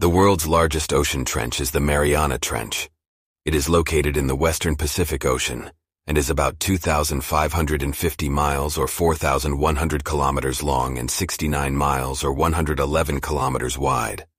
The world's largest ocean trench is the Mariana Trench. It is located in the western Pacific Ocean and is about 2,550 miles or 4,100 kilometers long and 69 miles or 111 kilometers wide.